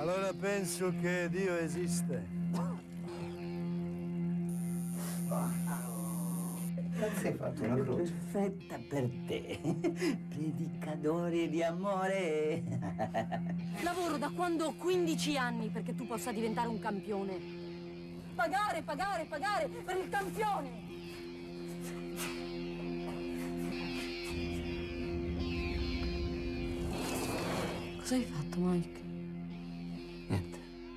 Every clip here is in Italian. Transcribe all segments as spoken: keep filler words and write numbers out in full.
Allora penso che Dio esiste. Cazzo hai fatto una croce? Perfetta per te. Predicatore di amore. Lavoro da quando ho quindici anni perché tu possa diventare un campione. Pagare, pagare, pagare per il campione! Cosa hai fatto, Mike? Niente.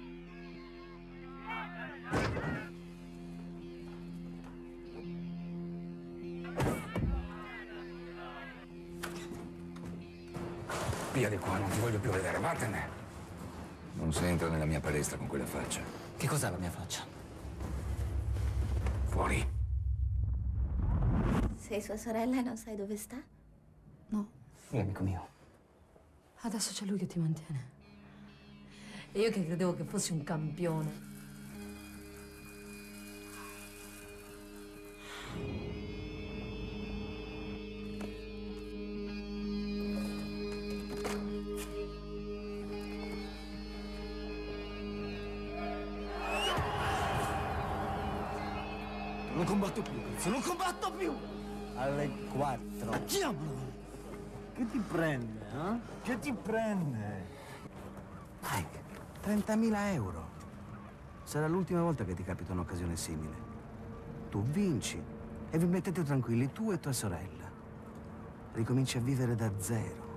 Via di qua, non ti voglio più vedere, vattene! Non si entra nella mia palestra con quella faccia. Che cos'è la mia faccia? Fuori. Sei sua sorella e non sai dove sta? No. È amico mio. Adesso c'è lui che ti mantiene. E io che credevo che fossi un campione. Non combatto più, cazzo, non combatto più! Alle quattro. Chiamalo! Che ti prende, eh? Che ti prende? Mike, trentamila euro. Sarà l'ultima volta che ti capita un'occasione simile. Tu vinci e vi mettete tranquilli, tu e tua sorella. Ricominci a vivere da zero.